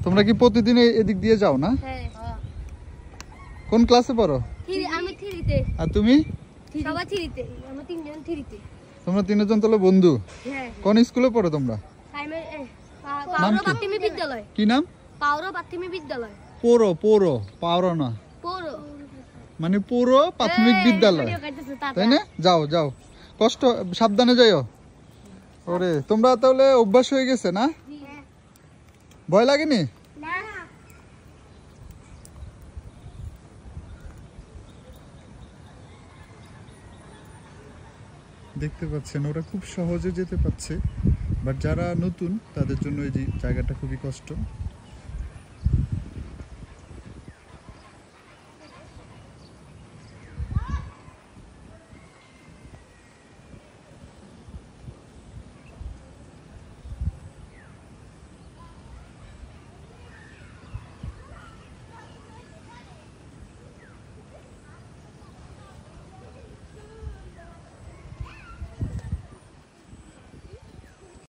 তোমরা কি প্রতিদিন এদিক দিয়ে যাও না? হ্যাঁ। কোন ক্লাসে পড়ো? আমি 3 তে। আর তুমি? সবাই 3 তে। আমরা 3 জন 3 তে। তোমরা 3 জন তাহলে বন্ধু? হ্যাঁ। কোন স্কুলে পড়ো তোমরা? পাওরা প্রাথমিক বিদ্যালয়। কি নাম? পাওরা প্রাথমিক বিদ্যালয়। পোরো পাওরা না, পোরো মানে পুরো প্রাথমিক বিদ্যালয়, তাই না? যাও যাও, কষ্ট সাবধানে যাইও। ওরে তোমরা তাহলে অভ্যাস হয়ে গেছে না? ভয় লাগেনি? দেখতে পাচ্ছেন ওরা খুব সহজে যেতে পারছে, বাট যারা নতুন তাদের জন্য এই জায়গাটা খুবই কষ্ট।